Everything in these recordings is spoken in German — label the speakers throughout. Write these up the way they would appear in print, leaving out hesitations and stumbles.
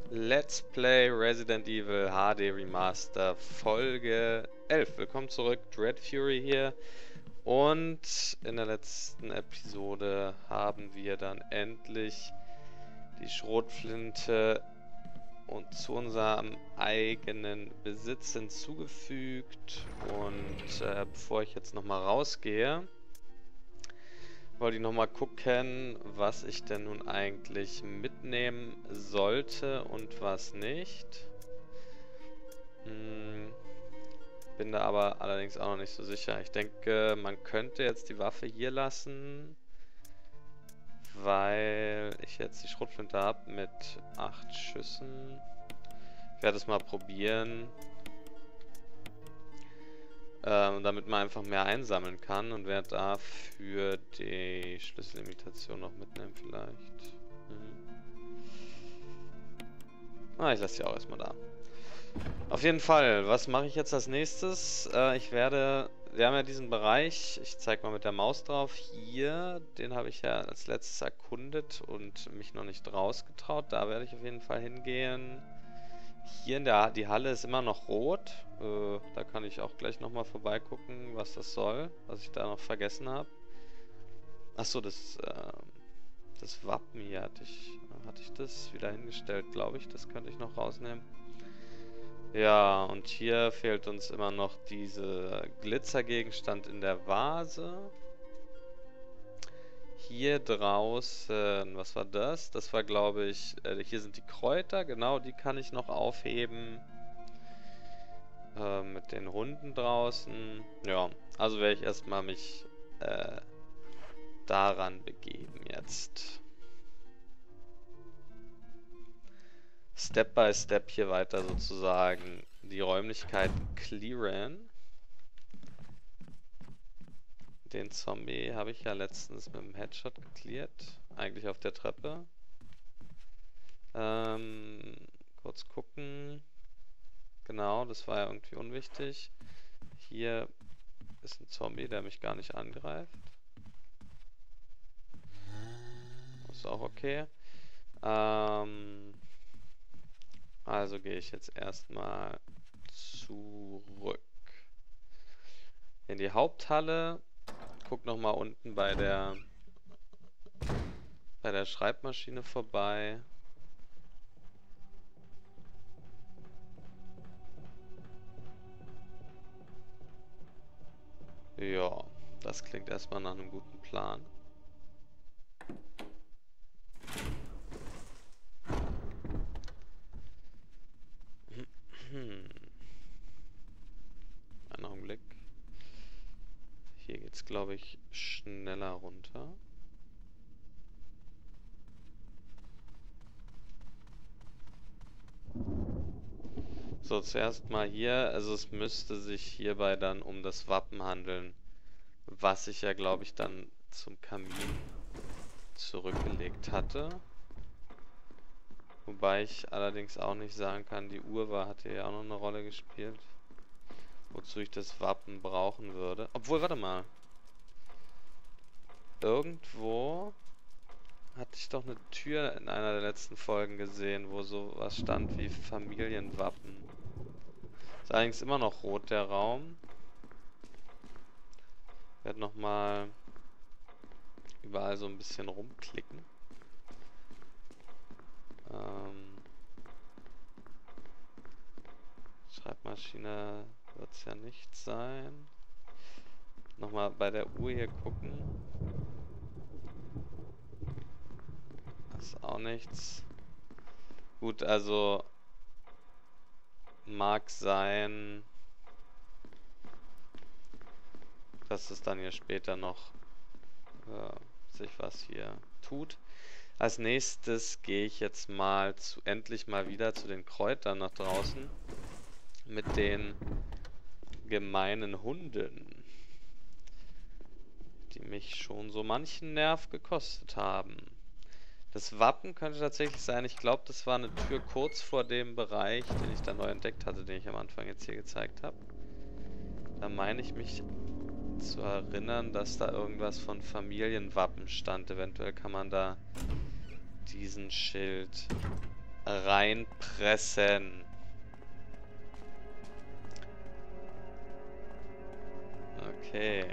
Speaker 1: Let's Play Resident Evil HD Remaster Folge 11. Willkommen zurück, Dread Fury hier. Und in der letzten Episode haben wir dann endlich die Schrotflinte zu unserem eigenen Besitz hinzugefügt. Und bevor ich jetzt nochmal rausgehe, wollte ich nochmal gucken, was ich denn nun eigentlich mitnehmen sollte und was nicht. Bin da aber allerdings auch noch nicht so sicher. Ich denke, man könnte jetzt die Waffe hier lassen, weil ich jetzt die Schrotflinte habe mit 8 Schüssen. Ich werde es mal probieren. Damit man einfach mehr einsammeln kann und werde dafür die Schlüsselimitation noch mitnehmen vielleicht. Ich lasse die auch erstmal da. Auf jeden Fall, was mache ich jetzt als nächstes? Wir haben ja diesen Bereich, ich zeige mal mit der Maus drauf, hier, den habe ich ja als letztes erkundet und mich noch nicht rausgetraut. Da werde ich auf jeden Fall hingehen. Hier die Halle ist immer noch rot. Da kann ich auch gleich nochmal vorbeigucken, was das soll, was ich da noch vergessen habe. Achso, das Wappen hier hatte ich das wieder hingestellt, glaube ich. Das könnte ich noch rausnehmen. Ja, und hier fehlt uns immer noch dieser Glitzergegenstand in der Vase. Hier draußen, was war das? Das war, glaube ich, hier sind die Kräuter, genau, die kann ich noch aufheben. Mit den Hunden draußen. Ja, also werde ich erstmal mich daran begeben jetzt. Step by Step hier weiter sozusagen die Räumlichkeiten clearen. Den Zombie habe ich ja letztens mit dem Headshot geklärt. Eigentlich auf der Treppe. Kurz gucken. Genau, das war ja irgendwie unwichtig. Hier ist ein Zombie, der mich gar nicht angreift. Das ist auch okay. Also gehe ich jetzt erstmal zurück in die Haupthalle. Guck nochmal unten bei der Schreibmaschine vorbei. Ja, das klingt erstmal nach einem guten Plan. Einen Augenblick. Hier geht's, glaube ich, schneller runter. So, zuerst mal hier, also es müsste sich hierbei dann um das Wappen handeln, was ich ja, glaube ich, dann zum Kamin zurückgelegt hatte. Wobei ich allerdings auch nicht sagen kann, die Uhr hatte ja auch noch eine Rolle gespielt, wozu ich das Wappen brauchen würde. Obwohl, warte mal. Irgendwo hatte ich doch eine Tür in einer der letzten Folgen gesehen, wo sowas stand wie Familienwappen. Ist allerdings immer noch rot, der Raum. Ich werde nochmal überall so ein bisschen rumklicken. Schreibmaschine wird es ja nicht sein. Nochmal bei der Uhr hier gucken. Das ist auch nichts. Gut, also mag sein, dass es dann hier später noch sich was hier tut. Als nächstes gehe ich jetzt mal endlich mal wieder zu den Kräutern nach draußen mit den gemeinen Hunden, die mich schon so manchen Nerv gekostet haben. Das Wappen könnte tatsächlich sein, ich glaube, das war eine Tür kurz vor dem Bereich, den ich da neu entdeckt hatte, den ich am Anfang jetzt hier gezeigt habe. Da meine ich mich zu erinnern, dass da irgendwas von Familienwappen stand. Eventuell kann man da diesen Schild reinpressen. Okay.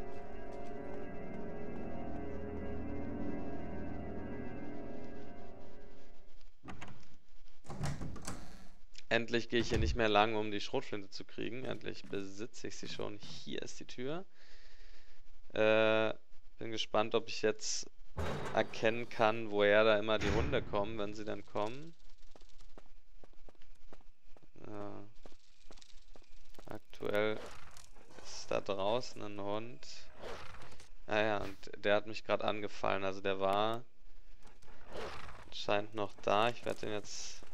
Speaker 1: Endlich gehe ich hier nicht mehr lang, um die Schrotflinte zu kriegen. Endlich besitze ich sie schon. Hier ist die Tür. Bin gespannt, ob ich jetzt erkennen kann, woher da immer die Hunde kommen, wenn sie dann kommen. Aktuell ist da draußen ein Hund. Naja, und der hat mich gerade angefallen. Also der war anscheinend noch da. Ich werde den jetzt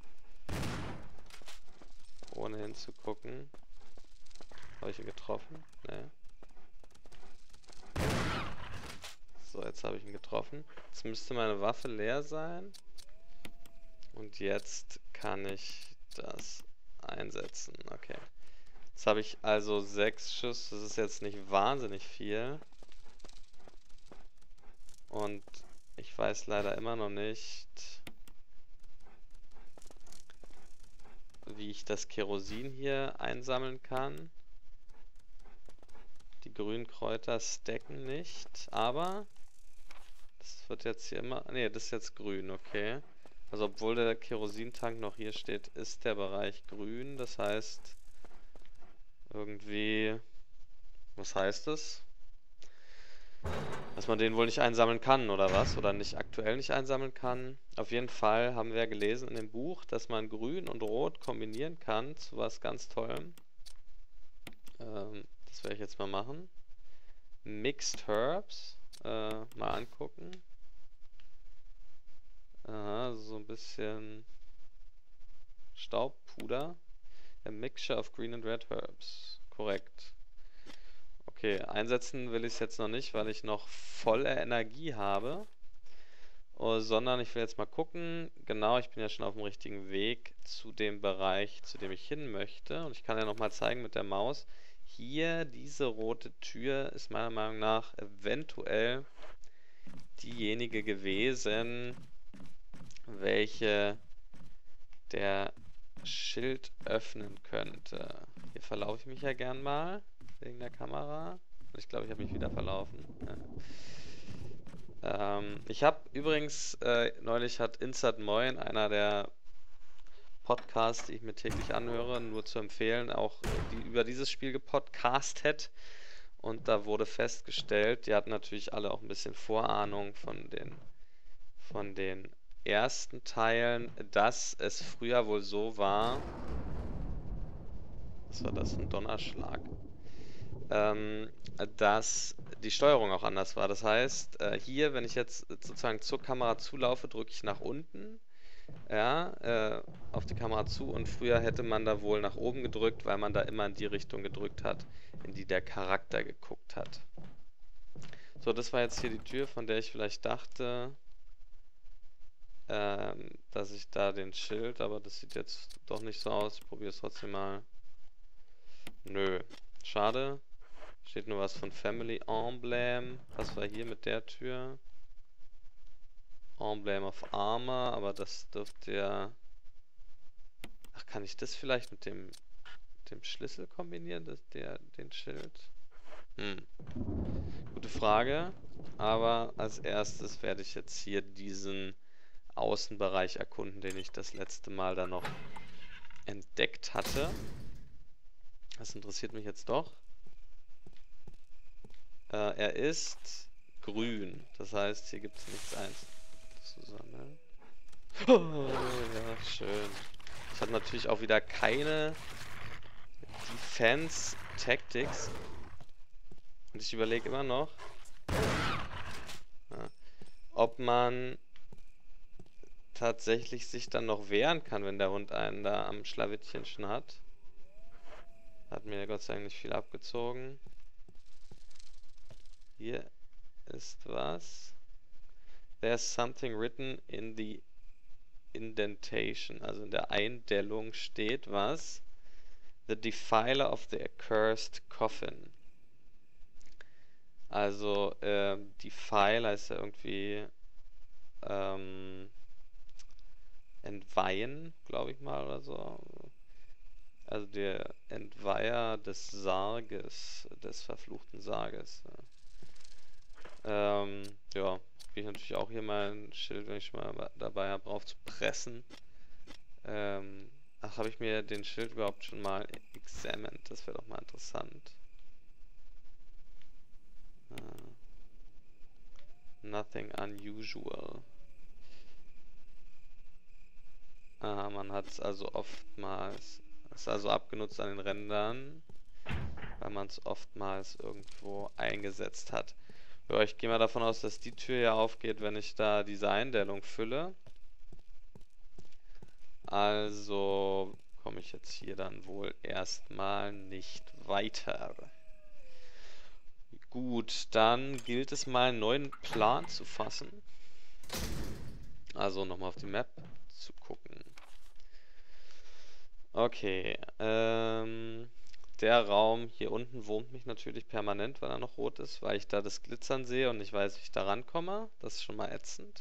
Speaker 1: ohne hinzugucken. Habe ich ihn getroffen? Nee. So, jetzt habe ich ihn getroffen. Jetzt müsste meine Waffe leer sein. Und jetzt kann ich das einsetzen. Okay. Jetzt habe ich also 6 Schuss. Das ist jetzt nicht wahnsinnig viel. Und ich weiß leider immer noch nicht, wie ich das Kerosin hier einsammeln kann. Die grünen Kräuter stacken nicht, aber das wird jetzt hier immer... Ne, das ist jetzt grün, okay. Also obwohl der Kerosintank noch hier steht, ist der Bereich grün. Das heißt, irgendwie... Was heißt das? Dass man den wohl nicht einsammeln kann, oder was? Oder nicht aktuell nicht einsammeln kann. Auf jeden Fall haben wir gelesen in dem Buch, dass man grün und rot kombinieren kann zu was ganz Tollem. Das werde ich jetzt mal machen. Mixed Herbs. Mal angucken. Aha, so ein bisschen Staubpuder. A mixture of green and red herbs. Korrekt. Okay, einsetzen will ich es jetzt noch nicht, weil ich noch volle Energie habe. Sondern ich will jetzt mal gucken. Genau, ich bin ja schon auf dem richtigen Weg zu dem Bereich, zu dem ich hin möchte. Und ich kann ja nochmal zeigen mit der Maus. Hier, diese rote Tür ist meiner Meinung nach eventuell diejenige gewesen, welche der Schild öffnen könnte. Hier verlaufe ich mich ja gern mal, wegen der Kamera. Ich glaube, ich habe mich wieder verlaufen. Ja. Ich habe übrigens, neulich hat Insert Moin, einer der Podcasts, die ich mir täglich anhöre, nur zu empfehlen, auch über dieses Spiel gepodcastet. Und da wurde festgestellt, die hatten natürlich alle auch ein bisschen Vorahnung von den ersten Teilen, dass es früher wohl so war. Was war das? Ein Donnerschlag. Dass die Steuerung auch anders war. Das heißt, hier, wenn ich jetzt sozusagen zur Kamera zulaufe, drücke ich nach unten, ja, auf die Kamera zu, und früher hätte man da wohl nach oben gedrückt, weil man da immer in die Richtung gedrückt hat, in die der Charakter geguckt hat. So, das war jetzt hier die Tür, von der ich vielleicht dachte, dass ich da den Schild, aber das sieht jetzt doch nicht so aus. Ich probiere es trotzdem mal. Nö, schade. Steht nur was von Family Emblem. Was war hier mit der Tür? Emblem of Armor, aber das dürfte ja... Ach, kann ich das vielleicht mit dem Schlüssel kombinieren, den Schild? Gute Frage. Aber als erstes werde ich jetzt hier diesen Außenbereich erkunden, den ich das letzte Mal da noch entdeckt hatte. Das interessiert mich jetzt doch. Er ist grün. Das heißt, hier gibt es nichts einzusammeln. Oh, ja, schön. Ich habe natürlich auch wieder keine Defense Tactics. Und ich überlege immer noch, ob man tatsächlich sich dann noch wehren kann, wenn der Hund einen da am Schlawittchen schon hat. Hat mir Gott sei Dank nicht viel abgezogen. Hier ist was. There's something written in the indentation. Also in der Eindellung steht was. The Defiler of the Accursed Coffin. Also, Defiler ist ja irgendwie entweihen, glaube ich mal, oder so. Also der Entweiher des Sarges, des verfluchten Sarges. Ja, kriege ich natürlich auch hier mal ein Schild, wenn ich schon mal dabei habe, drauf zu pressen. Ach, habe ich mir den Schild überhaupt schon mal examined? Das wäre doch mal interessant. Nothing unusual. Aha, man hat es also oftmals, ist also abgenutzt an den Rändern, weil man es oftmals irgendwo eingesetzt hat. Ja, ich gehe mal davon aus, dass die Tür ja aufgeht, wenn ich da diese Einstellung fülle. Also komme ich jetzt hier dann wohl erstmal nicht weiter. Gut, dann gilt es mal einen neuen Plan zu fassen. Also nochmal auf die Map zu gucken. Okay, der Raum hier unten wurmt mich natürlich permanent, weil er noch rot ist, weil ich da das Glitzern sehe und nicht weiß, wie ich da rankomme. Das ist schon mal ätzend.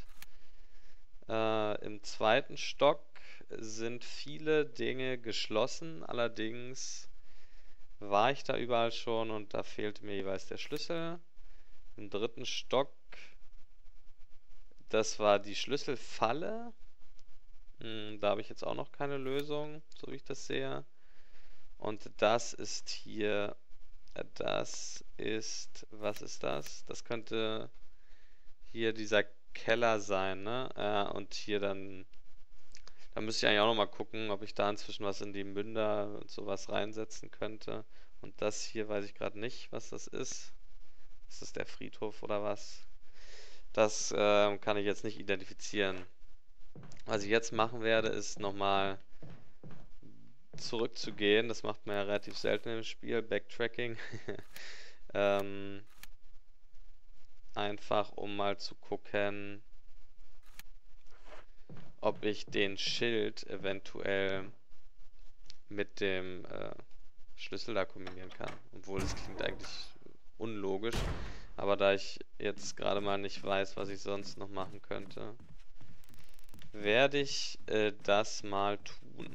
Speaker 1: Im zweiten Stock sind viele Dinge geschlossen, allerdings war ich da überall schon und da fehlte mir jeweils der Schlüssel. Im dritten Stock, das war die Schlüsselfalle. Da habe ich jetzt auch noch keine Lösung, so wie ich das sehe. Und das ist hier, das ist, was ist das? Das könnte hier dieser Keller sein, ne? Und hier dann, da müsste ich eigentlich auch noch mal gucken, ob ich da inzwischen was in die Münder und sowas reinsetzen könnte. Und das hier weiß ich gerade nicht, was das ist. Ist das der Friedhof oder was? Das kann ich jetzt nicht identifizieren. Was ich jetzt machen werde, ist nochmal zurückzugehen. Das macht man ja relativ selten im Spiel. Backtracking. Einfach um mal zu gucken, ob ich den Schild eventuell mit dem Schlüssel da kombinieren kann. Obwohl das klingt eigentlich unlogisch. Aber da ich jetzt gerade mal nicht weiß, was ich sonst noch machen könnte, werde ich das mal tun.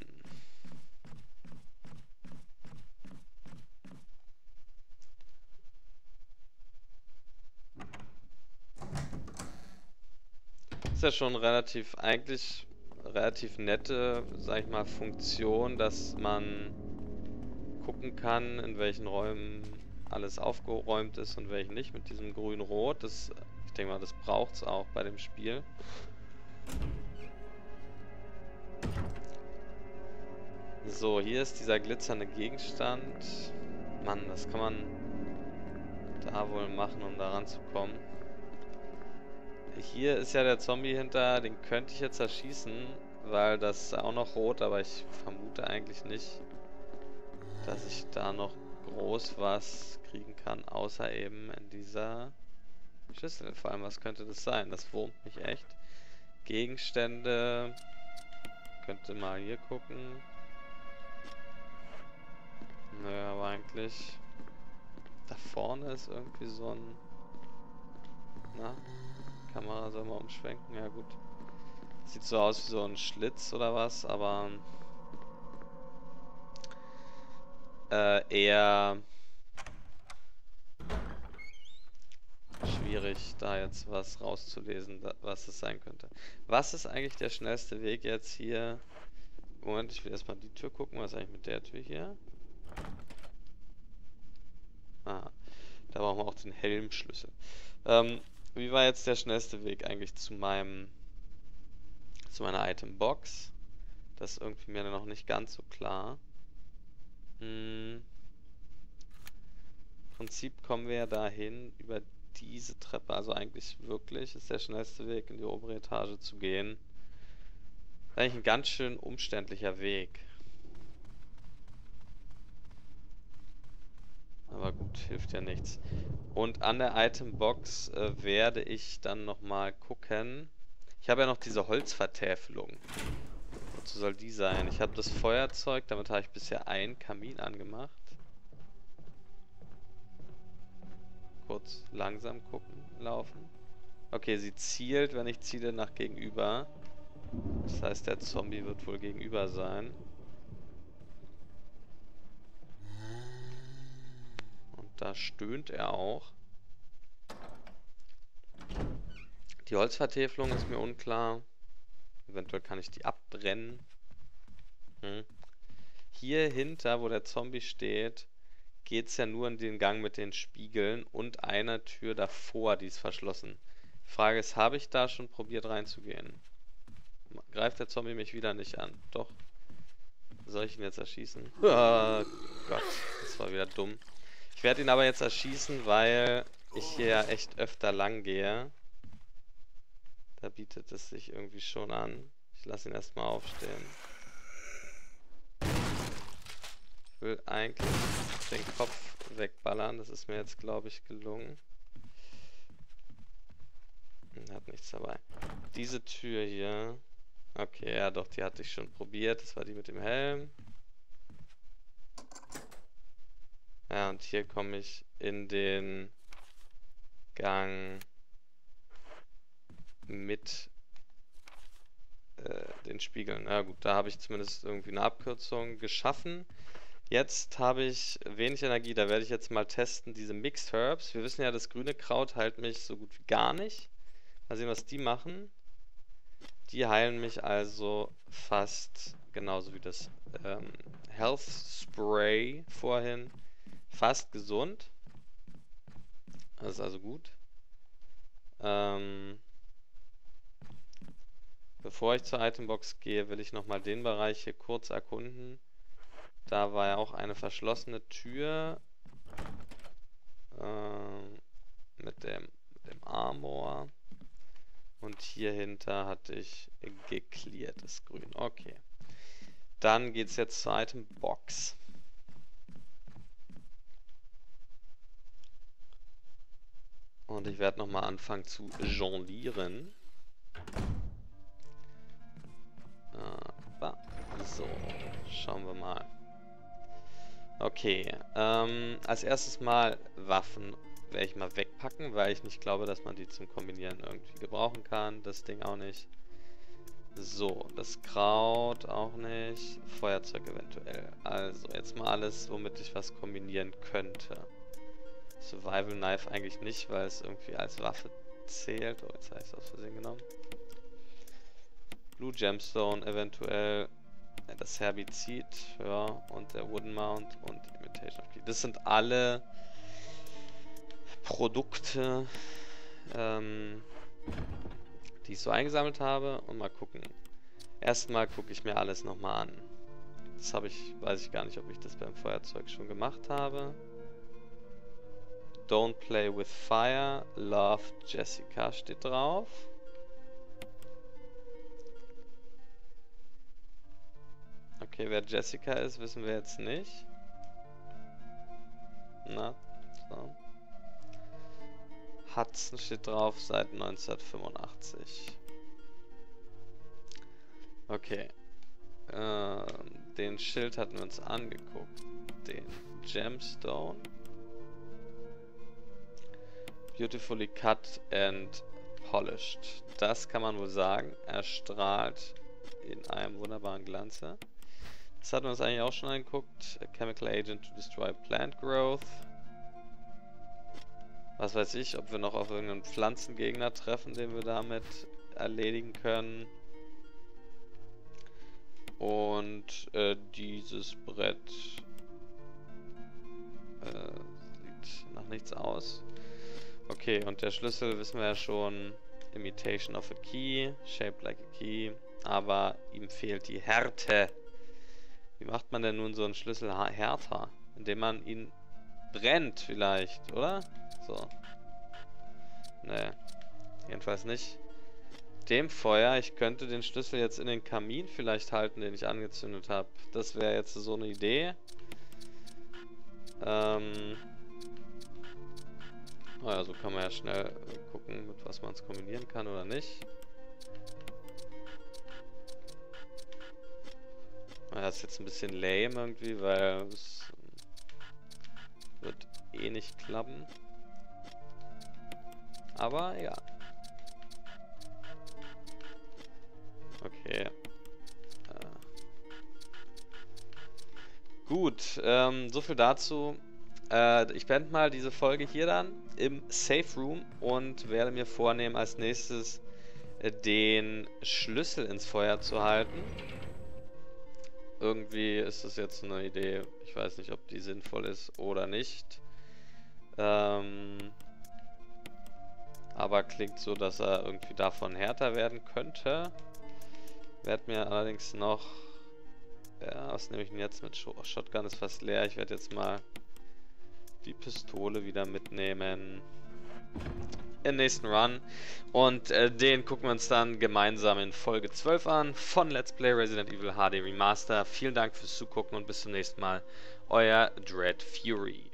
Speaker 1: Ist ja schon eigentlich relativ nette, sag ich mal, Funktion, dass man gucken kann, in welchen Räumen alles aufgeräumt ist und welchen nicht, mit diesem grün-rot. Ich denke mal, das braucht es auch bei dem Spiel. So, hier ist dieser glitzernde Gegenstand. Mann, das kann man da wohl machen, um da ranzukommen. Hier ist ja der Zombie hinter, den könnte ich jetzt erschießen, weil das ist auch noch rot, aber ich vermute eigentlich nicht, dass ich da noch groß was kriegen kann, außer eben in dieser Schüssel. Vor allem, was könnte das sein? Das wurmt mich echt. Gegenstände. Könnte mal hier gucken. Nö, aber eigentlich da vorne ist irgendwie so ein... Na? Kamera soll mal umschwenken. Ja gut. Sieht so aus wie so ein Schlitz oder was, aber eher schwierig, da jetzt was rauszulesen, was es sein könnte. Was ist eigentlich der schnellste Weg jetzt hier? Moment, ich will erstmal die Tür gucken. Was ist eigentlich mit der Tür hier? Ah, da brauchen wir auch den Helmschlüssel. Wie war jetzt der schnellste Weg eigentlich zu meiner Itembox? Das ist irgendwie mir noch nicht ganz so klar. Im Prinzip kommen wir ja dahin über diese Treppe. Also eigentlich wirklich ist der schnellste Weg, in die obere Etage zu gehen. Das ist eigentlich ein ganz schön umständlicher Weg. Aber gut, hilft ja nichts. Und an der Itembox werde ich dann nochmal gucken. Ich habe ja noch diese Holzvertäfelung. Wozu soll die sein? Ich habe das Feuerzeug, damit habe ich bisher einen Kamin angemacht. Kurz langsam gucken, laufen. Okay, sie zielt, wenn ich ziele, nach gegenüber. Das heißt, der Zombie wird wohl gegenüber sein. Und da stöhnt er auch. Die Holzvertäfelung ist mir unklar. Eventuell kann ich die abbrennen. Hier hinter, wo der Zombie steht, geht es ja nur in den Gang mit den Spiegeln und einer Tür davor, die ist verschlossen. Die Frage ist, habe ich da schon probiert reinzugehen? Greift der Zombie mich wieder nicht an? Doch. Soll ich ihn jetzt erschießen? Oh Gott, das war wieder dumm. Ich werde ihn aber jetzt erschießen, weil ich hier ja echt öfter lang gehe. Da bietet es sich irgendwie schon an. Ich lasse ihn erstmal aufstehen. Ich will eigentlich den Kopf wegballern. Das ist mir jetzt, glaube ich, gelungen. Hat nichts dabei. Diese Tür hier. Okay, ja doch, die hatte ich schon probiert. Das war die mit dem Helm. Ja, und hier komme ich in den Gang mit den Spiegeln. Ja gut, da habe ich zumindest irgendwie eine Abkürzung geschaffen. Jetzt habe ich wenig Energie, da werde ich jetzt mal testen, diese Mixed Herbs. Wir wissen ja, das grüne Kraut heilt mich so gut wie gar nicht. Mal sehen, was die machen. Die heilen mich also fast genauso wie das Health Spray vorhin. Fast gesund. Das ist also gut. Bevor ich zur Itembox gehe, will ich nochmal den Bereich hier kurz erkunden. Da war ja auch eine verschlossene Tür mit dem Armor. Und hier hinter hatte ich geklärtes Grün. Okay. Dann geht es jetzt zur Itembox. Und ich werde nochmal anfangen zu jonglieren. So, schauen wir mal. Okay, als erstes mal Waffen werde ich mal wegpacken, weil ich nicht glaube, dass man die zum Kombinieren irgendwie gebrauchen kann. Das Ding auch nicht. So, das Kraut auch nicht. Feuerzeug eventuell. Also, jetzt mal alles, womit ich was kombinieren könnte. Survival Knife eigentlich nicht, weil es irgendwie als Waffe zählt. Oh, jetzt habe ich es aus Versehen genommen. Blue Gemstone eventuell. Das Herbizid, ja, und der Wooden Mount und Imitation of Key. Das sind alle Produkte, die ich so eingesammelt habe. Und mal gucken. Erstmal gucke ich mir alles nochmal an. Das habe ich, weiß ich gar nicht, ob ich das beim Feuerzeug schon gemacht habe. Don't play with fire. Love Jessica steht drauf. Okay, wer Jessica ist, wissen wir jetzt nicht. Na, so. Hudson steht drauf seit 1985. Okay. Den Schild hatten wir uns angeguckt. Den Gemstone. Beautifully cut and polished. Das kann man wohl sagen. Er strahlt in einem wunderbaren Glanze. Das hatten wir uns eigentlich auch schon angeguckt. A chemical agent to destroy plant growth. Was weiß ich, ob wir noch auf irgendeinen Pflanzengegner treffen, den wir damit erledigen können. Und dieses Brett sieht nach nichts aus. Okay, und der Schlüssel wissen wir ja schon. Imitation of a key, shaped like a key. Aber ihm fehlt die Härte. Wie macht man denn nun so einen Schlüssel härter? Indem man ihn brennt vielleicht, oder? So. Nee. Jedenfalls nicht. Dem Feuer, ich könnte den Schlüssel jetzt in den Kamin vielleicht halten, den ich angezündet habe. Das wäre jetzt so eine Idee. Naja, so kann man ja schnell gucken, mit was man es kombinieren kann oder nicht. Das ist jetzt ein bisschen lame irgendwie, weil es wird eh nicht klappen. Aber ja. Okay, Okay. Gut, so viel dazu. Ich beende mal diese Folge hier dann im Safe Room und werde mir vornehmen, als nächstes den Schlüssel ins Feuer zu halten. Irgendwie ist das jetzt eine Idee. Ich weiß nicht, ob die sinnvoll ist oder nicht. Aber klingt so, dass er irgendwie davon härter werden könnte. Werd mir allerdings noch... Ja, was nehme ich denn jetzt mit? Shotgun ist fast leer. Ich werde jetzt mal die Pistole wieder mitnehmen. Im nächsten Run. Und den gucken wir uns dann gemeinsam in Folge 12 an von Let's Play Resident Evil HD Remaster. Vielen Dank fürs Zugucken und bis zum nächsten Mal. Euer Dread Fury.